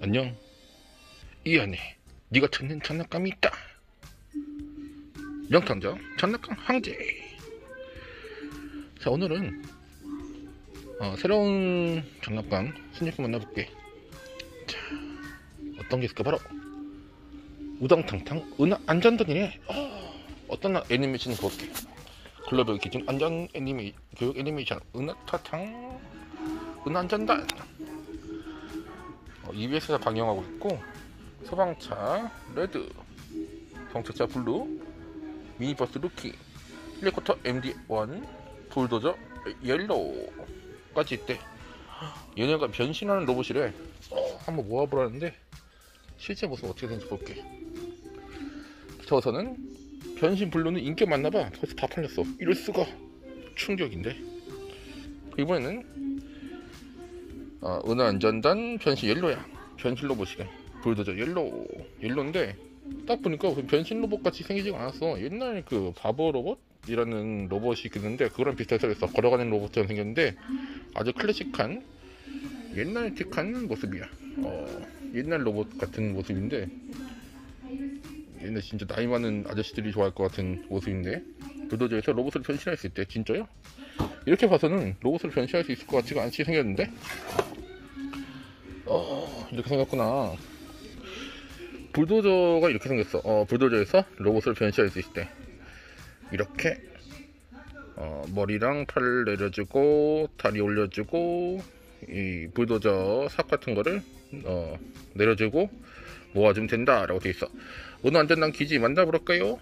안녕. 이 안에 네가 찾는 장난감이 있다. 명탐정 장난감 황제. 자, 오늘은 새로운 장난감 신제품 만나볼게. 자, 어떤 게 있을까? 바로 우당탕탕 은하 안전단이네. 어떤 애니메이션을 볼게. 글로벌 기준 안전 교육 애니메이션 은하타탕 은하 안전단. EBS에서 방영하고 있고, 소방차 레드, 경찰차 블루, 미니버스 루키, 헬리콥터 MD1, 불도저 옐로우까지 있대. 얘네가 변신하는 로봇이래. 한번 모아보라는데 실제 모습 어떻게 되는지 볼게. 저서는 변신 블루는 인기가 많나봐. 벌써 다 팔렸어. 이럴수가. 충격인데. 이번에는 은하 안전단 변신 옐로야. 변신 로봇이래. 불도저 옐로인데 딱 보니까 변신 로봇 같이 생기지가 않았어. 옛날 그 바보 로봇이라는 로봇이 있는데 그거랑 비슷하게 생겼어. 걸어가는 로봇처럼 생겼는데 아주 클래식한 옛날틱한 모습이야. 옛날 로봇 같은 모습인데, 옛날 진짜 나이 많은 아저씨들이 좋아할 것 같은 모습인데, 불도저에서 로봇을 변신할 수 있대. 진짜요? 이렇게 봐서는 로봇을 변신할 수 있을 것 같지가 않이 생겼는데, 이렇게 생겼구나. 불도저가 이렇게 생겼어. 불도저에서 로봇을 변신할 수 있을 때 이렇게 머리랑 팔 내려주고 다리 올려주고 이 불도저 삽 같은 거를 내려주고 모아주면 된다 라고 되어 있어. 은하 안전단 기지 만나볼까요?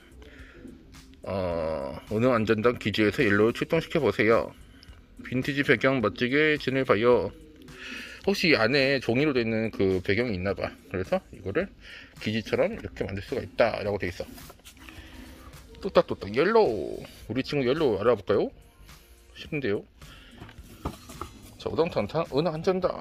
은하 안전단 기지에서 옐로우를 출동시켜 보세요. 빈티지 배경 멋지게 지내봐요. 혹시 이 안에 종이로 되어 있는 그 배경이 있나봐. 그래서 이거를 기지처럼 이렇게 만들 수가 있다 라고 되어 있어. 뚝딱뚝딱 옐로우. 우리 친구 옐로우 알아볼까요? 쉽은데요. 자, 우당탕탕 은하 안전단.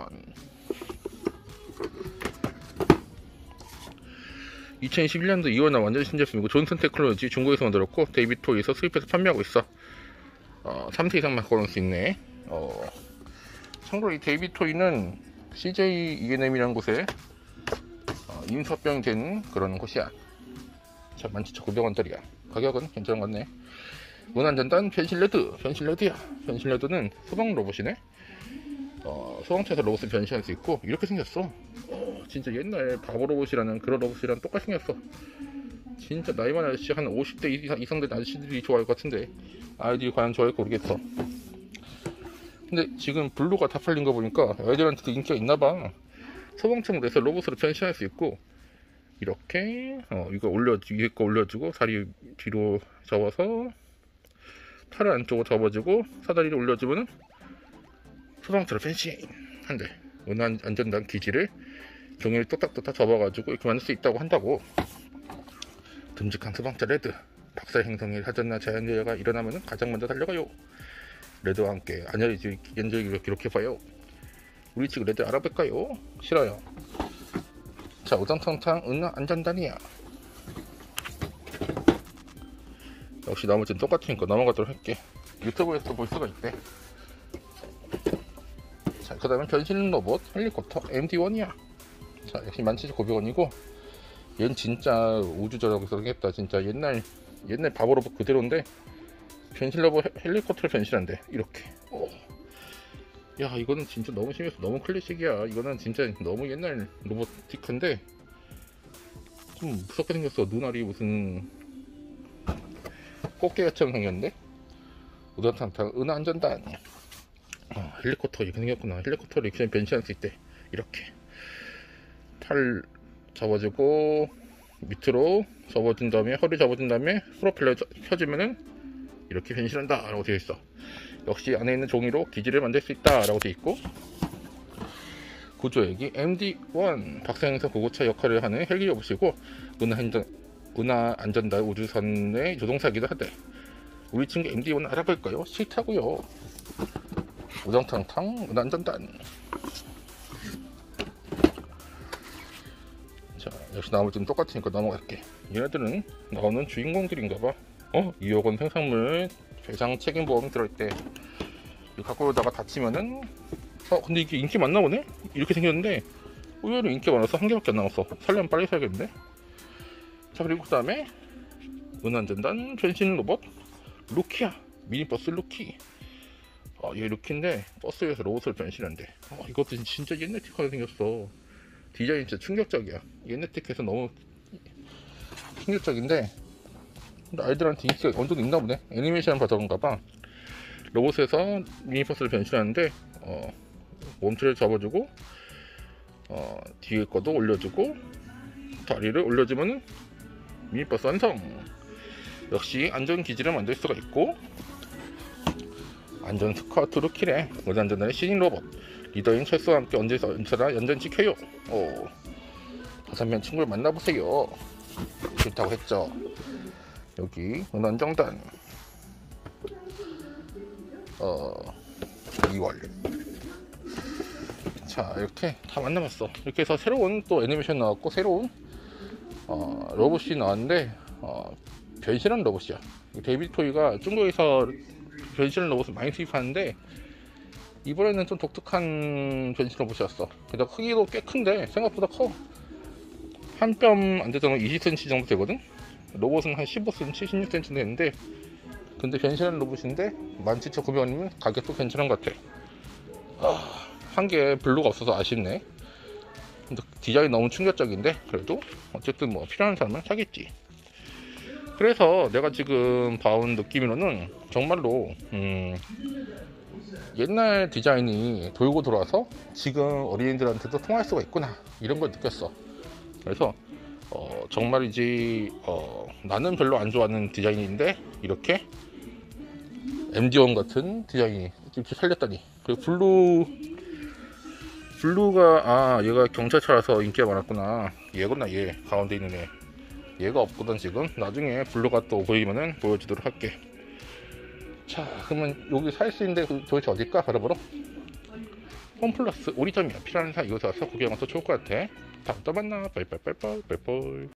2011년도 2월 날 완전 신제품이고, 존슨 테크놀로지 중국에서 만들었고 데이비토이에서 수입해서 판매하고 있어. 3세 이상만 걸을 수 있네. 참고로 이 데이비토이는 CJ E&M이라는 곳에 인수합병이 된 그런 곳이야. 자, 17,900원짜리야. 가격은 괜찮은 것 같네. 은하 안전단 변신 레드야. 변신 레드는 소방 로봇이네. 소방차에서 로봇을 변신할 수 있고 이렇게 생겼어. 진짜 옛날 바보 로봇이라는 그런 로봇이랑 똑같이 생겼어. 진짜 나이 많은 아저씨, 한 50대 이상 된 아저씨들이 좋아할 것 같은데 아이들이 과연 좋아할까 모르겠어. 근데 지금 블루가 다 팔린 거 보니까 애들한테도 인기가 있나봐. 소방차로 해서 로봇으로 변신할 수 있고, 이렇게 이거 위에 거 올려주고 다리 뒤로 접어서 팔을 안쪽으로 접어주고 사다리를 올려주면 소방차로 변신 한대. 은하 안전단 기지를 종이를 똑딱똑딱 접어가지고 이렇게 만들 수 있다고 한다고. 듬직한 소방차 레드. 박살 행성의 사전나 자연재해가 일어나면 가장 먼저 달려가요. 레드와 함께 안전이 연적으로 기록해봐요. 우리 친구 레드 알아볼까요? 싫어요. 자, 우당탕탕 은하 안전단이야. 역시 나머지는 똑같으니까 넘어가도록 할게. 유튜브에서 볼 수가 있대. 자, 그 다음에 변신 로봇 헬리콥터 MD1이야. 자, 역시 17,900원이고 얘는 진짜 우주저라고 생겼다. 진짜 옛날 바보 로봇 그대로인데 변신 로봇 헬리콥터를 변신한대. 이렇게. 야, 이거는 진짜 너무 심해서 너무 클래식이야. 이거는 진짜 너무 옛날 로보틱한데 좀 무섭게 생겼어. 눈알이 무슨 꽃게처럼 생겼는데. 우당탕탕 은하 안전단. 헬리콥터 이렇게 생겼구나. 헬리콥터를 이렇게 변신할 수 있대. 이렇게 팔 접어주고 밑으로 접어준 다음에 허리 접어준 다음에 프로펠러 펴주면은 이렇게 변신한다 라고 되어 있어. 역시 안에 있는 종이로 기지를 만들 수 있다 라고 되어 있고, 구조액이 MD1 박사행성 구급차 역할을 하는 헬기 로봇이고 은하 안전단 우주선의 조종사기도 하대. 우리 친구 MD1 알아볼까요? 싫다고요. 우당탕탕 은하 안전단. 자, 역시 나머지는 똑같으니까 넘어갈게. 얘네들은 나오는 주인공들인가봐. 2억원 생산물 배상 책임보험이 들어있대. 이거 갖고 오다가 다치면은 근데 이게 인기 많나 보네? 이렇게 생겼는데 의외로 인기가 많아서 한 개밖에 안 남았어. 살려면 빨리 사야겠는데. 자, 그리고 그 다음에 은한전단 변신 로봇 루키야. 미니버스 루키. 얘 루키인데 버스에서 로봇을 변신한대. 이것도 진짜 옛날 티크하게 생겼어. 디자인이 진짜 충격적이야. 옛날 티크에서 너무 충격적인데 아이들한테 인기가 어느 정도 있나 보네. 애니메이션을 봐서 그런가봐. 로봇에서 미니버스를 변신하는데 몸체를 잡아주고 뒤에 거도 올려주고 다리를 올려주면은 미니버스 완성. 역시 안전기지를 만들 수가 있고 안전 스쿼트 루키래. 무단전단의 신인 로봇 리더인 철수와 함께 언제나 연전 지켜요. 5명 친구를 만나보세요. 좋다고 했죠. 여기 은원정단 2월. 자, 이렇게 다 만나봤어. 이렇게 해서 새로운 또 애니메이션 나왔고 새로운 로봇이 나왔는데 변신한 로봇이야. 데이비드 토이가 중국에서 변신 로봇을 많이 수입하는데 이번에는 좀 독특한 변신 로봇이었어. 게다가 크기도 꽤 큰데 생각보다 커. 한 뼘 안 되잖아. 20cm 정도 되거든. 로봇은 한 15cm, 16cm 되는데 근데 변신한 로봇인데 17,900원이면 가격도 괜찮은 것 같아. 한 개 블루가 없어서 아쉽네. 근데 디자인 너무 충격적인데 그래도 어쨌든 뭐 필요한 사람은 사겠지. 그래서 내가 지금 봐온 느낌으로는 정말로 옛날 디자인이 돌고 돌아서 지금 어린이들한테도 통할 수가 있구나 이런 걸 느꼈어. 그래서 정말이지 나는 별로 안 좋아하는 디자인인데 이렇게 MD1 같은 디자인이 이렇게 살렸다니. 그리고 블루가 얘가 경찰차라서 인기가 많았구나. 얘구나. 얘 가운데 있는 애. 얘가 없거든 지금. 나중에 블루가 또 보이면은 보여주도록 할게. 자, 그러면 여기 살 수 있는데 도대체 어딜까? 바로바로 홈플러스 5리점이야. 필요한 사람 이곳에 와서 구경 와서 좋을 것 같아. 다음 또 만나. 빠이빠이빠이빠이.